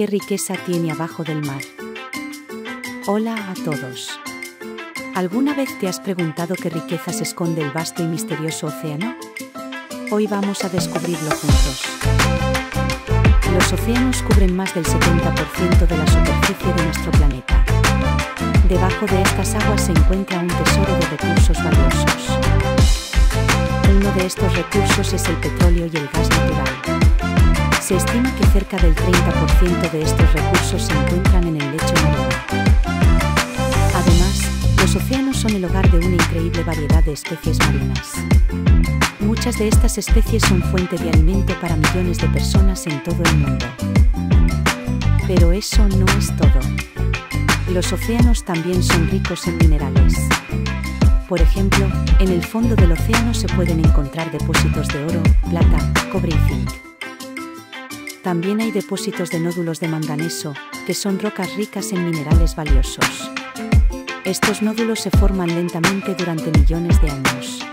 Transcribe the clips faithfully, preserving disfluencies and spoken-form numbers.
¿Qué riqueza tiene abajo del mar? Hola a todos. ¿Alguna vez te has preguntado qué riquezas esconde el vasto y misterioso océano? Hoy vamos a descubrirlo juntos. Los océanos cubren más del setenta por ciento de la superficie de nuestro planeta. Debajo de estas aguas se encuentra un tesoro de recursos valiosos. Uno de estos recursos es el petróleo y el gas natural. Se estima que cerca del treinta por ciento de estos recursos se encuentran en el lecho marino. Además, los océanos son el hogar de una increíble variedad de especies marinas. Muchas de estas especies son fuente de alimento para millones de personas en todo el mundo. Pero eso no es todo. Los océanos también son ricos en minerales. Por ejemplo, en el fondo del océano se pueden encontrar depósitos de oro, plata, cobre y zinc. También hay depósitos de nódulos de manganeso, que son rocas ricas en minerales valiosos. Estos nódulos se forman lentamente durante millones de años.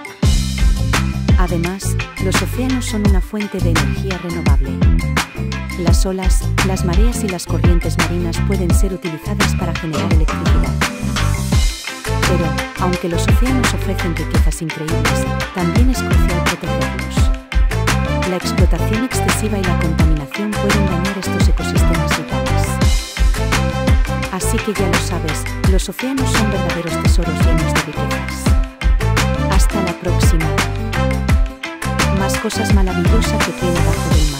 Además, los océanos son una fuente de energía renovable. Las olas, las mareas y las corrientes marinas pueden ser utilizadas para generar electricidad. Pero, aunque los océanos ofrecen riquezas increíbles, también es crucial protegerlos. La explotación excesiva y la contaminación pueden dañar estos ecosistemas vitales. Así que ya lo sabes, los océanos son verdaderos tesoros llenos de riquezas. Hasta la próxima. Más cosas maravillosas que tiene abajo del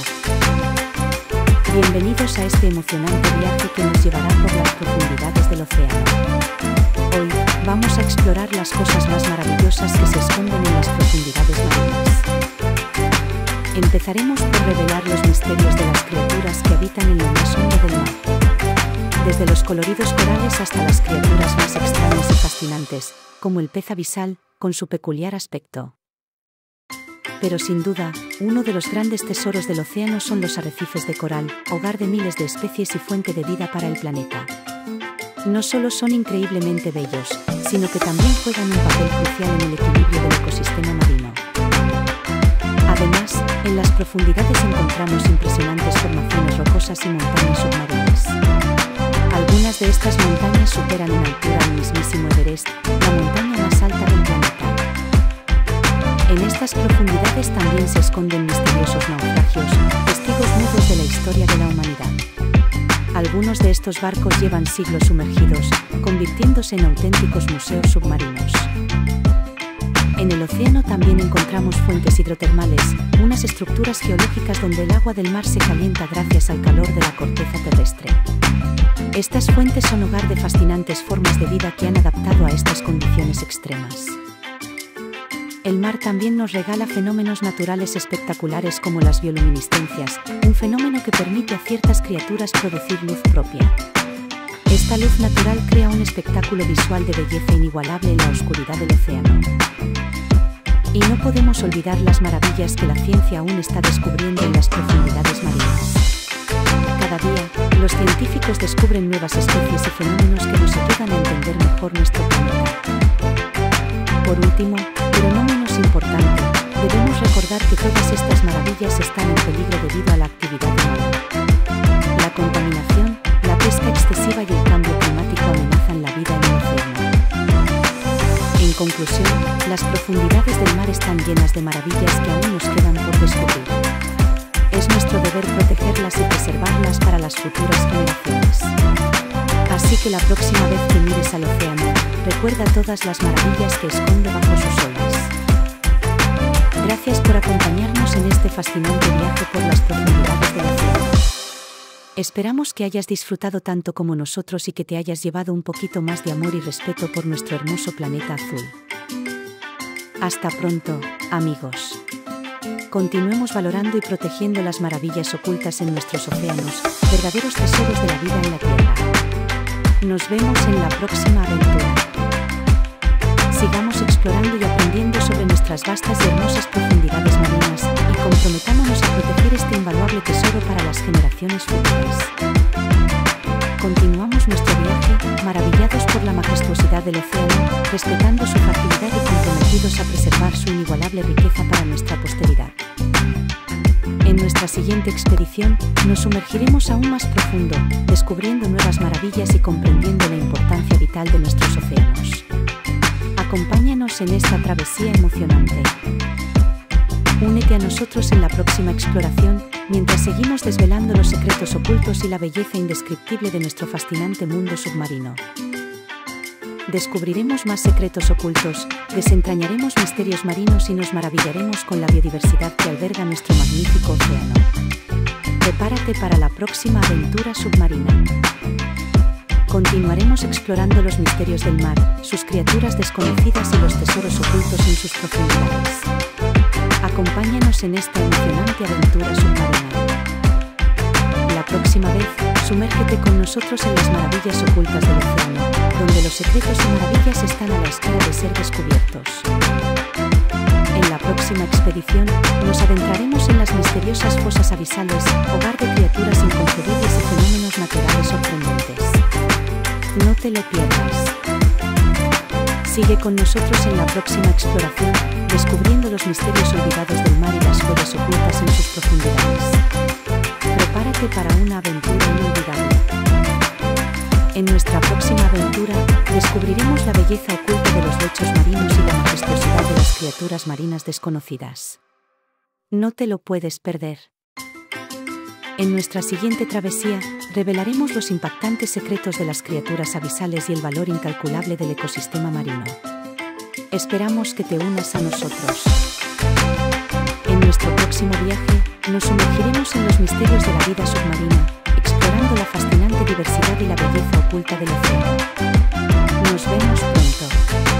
mar. Bienvenidos a este emocionante viaje que nos llevará por las profundidades del océano. Hoy, vamos a explorar las cosas más maravillosas que se esconden en las profundidades marinas. Empezaremos por revelar los misterios de las criaturas que habitan en lo más hondo del mar. Desde los coloridos corales hasta las criaturas más extrañas y fascinantes, como el pez abisal, con su peculiar aspecto. Pero sin duda, uno de los grandes tesoros del océano son los arrecifes de coral, hogar de miles de especies y fuente de vida para el planeta. No solo son increíblemente bellos, sino que también juegan un papel crucial en el equilibrio del ecosistema marino. Además, en las profundidades encontramos impresionantes formaciones rocosas y montañas submarinas. Algunas de estas montañas superan en altura al mismísimo Everest, la montaña más alta del planeta. En estas profundidades también se esconden misteriosos naufragios, testigos mudos de la historia de la humanidad. Algunos de estos barcos llevan siglos sumergidos, convirtiéndose en auténticos museos submarinos. En el océano también encontramos fuentes hidrotermales, unas estructuras geológicas donde el agua del mar se calienta gracias al calor de la corteza terrestre. Estas fuentes son hogar de fascinantes formas de vida que han adaptado a estas condiciones extremas. El mar también nos regala fenómenos naturales espectaculares como las bioluminiscencias, un fenómeno que permite a ciertas criaturas producir luz propia. Esta luz natural crea un espectáculo visual de belleza inigualable en la oscuridad del océano. Y no podemos olvidar las maravillas que la ciencia aún está descubriendo en las profundidades marinas. Cada día, los científicos descubren nuevas especies y fenómenos que nos ayudan a entender mejor nuestro planeta. Por último, pero no menos importante, debemos recordar que todas estas maravillas están en peligro debido a la actividad humana. La contaminación, la pesca excesiva y el cambio climático amenazan la vida en el océano. En conclusión, las profundidades del mar están llenas de maravillas que aún nos quedan por descubrir. Es nuestro deber protegerlas y preservarlas para las futuras generaciones. Así que la próxima vez que mires al océano, recuerda todas las maravillas que esconde bajo sus olas. Gracias por acompañarnos en este fascinante viaje por las profundidades del océano. Esperamos que hayas disfrutado tanto como nosotros y que te hayas llevado un poquito más de amor y respeto por nuestro hermoso planeta azul. Hasta pronto, amigos. Continuemos valorando y protegiendo las maravillas ocultas en nuestros océanos, verdaderos tesoros de la vida en la Tierra. Nos vemos en la próxima aventura. Sigamos explorando y aprendiendo sobre nuestras vastas y hermosas profundidades marinas y comprometámonos a proteger este invaluable tesoro para las generaciones futuras. Continuamos nuestro viaje, maravillados por la majestuosidad del océano, respetando su fragilidad y comprometidos a preservar su inigualable riqueza para nuestra posteridad. En nuestra siguiente expedición, nos sumergiremos aún más profundo, descubriendo nuevas maravillas y comprendiendo la importancia vital de nuestros océanos. Acompáñanos en esta travesía emocionante. Únete a nosotros en la próxima exploración, mientras seguimos desvelando los secretos ocultos y la belleza indescriptible de nuestro fascinante mundo submarino. Descubriremos más secretos ocultos, desentrañaremos misterios marinos y nos maravillaremos con la biodiversidad que alberga nuestro magnífico océano. Prepárate para la próxima aventura submarina. Continuaremos explorando los misterios del mar, sus criaturas desconocidas y los tesoros ocultos en sus profundidades. Acompáñanos en esta emocionante aventura submarina. La próxima vez, sumérgete con nosotros en las maravillas ocultas del océano, donde los secretos y maravillas están a la espera de ser descubiertos. En la próxima expedición, nos adentraremos en las misteriosas fosas abisales, hogar de criaturas inconcebibles y fenómenos naturales sorprendentes. No te lo pierdas. Sigue con nosotros en la próxima exploración, descubriendo los misterios olvidados del mar y las joyas ocultas en sus profundidades. Prepárate para una aventura inolvidable. En nuestra próxima aventura, descubriremos la belleza oculta de los lechos marinos y la majestuosidad de las criaturas marinas desconocidas. No te lo puedes perder. En nuestra siguiente travesía, revelaremos los impactantes secretos de las criaturas abisales y el valor incalculable del ecosistema marino. Esperamos que te unas a nosotros. En nuestro próximo viaje, nos sumergiremos en los misterios de la vida submarina, explorando la fascinante diversidad y la belleza oculta del océano. Nos vemos pronto.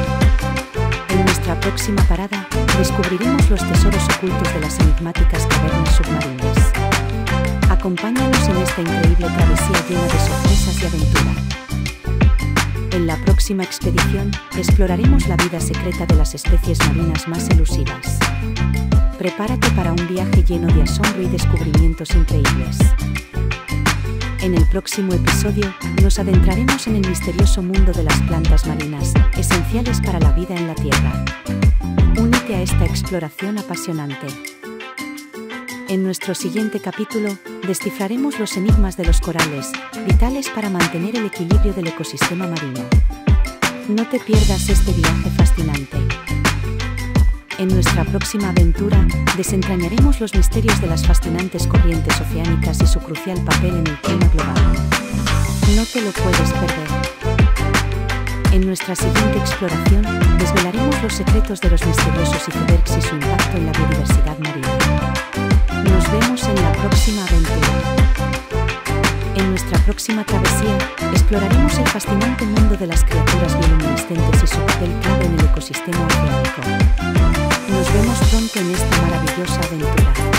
En nuestra próxima parada, descubriremos los tesoros ocultos de las enigmáticas cavernas submarinas. Acompáñanos en esta increíble travesía llena de sorpresas y aventura. En la próxima expedición, exploraremos la vida secreta de las especies marinas más elusivas. Prepárate para un viaje lleno de asombro y descubrimientos increíbles. En el próximo episodio, nos adentraremos en el misterioso mundo de las plantas marinas, esenciales para la vida en la Tierra. Únete a esta exploración apasionante. En nuestro siguiente capítulo, descifraremos los enigmas de los corales, vitales para mantener el equilibrio del ecosistema marino. No te pierdas este viaje fascinante. En nuestra próxima aventura, desentrañaremos los misterios de las fascinantes corrientes oceánicas y su crucial papel en el clima global. No te lo puedes perder. En nuestra siguiente exploración, desvelaremos los secretos de los misteriosos icebergs y su impacto en la biodiversidad marina. Nos vemos en la próxima aventura. En nuestra próxima travesía, exploraremos el fascinante mundo de las criaturas bioluminiscentes y su papel clave en el ecosistema oceánico. Nos vemos pronto en esta maravillosa aventura.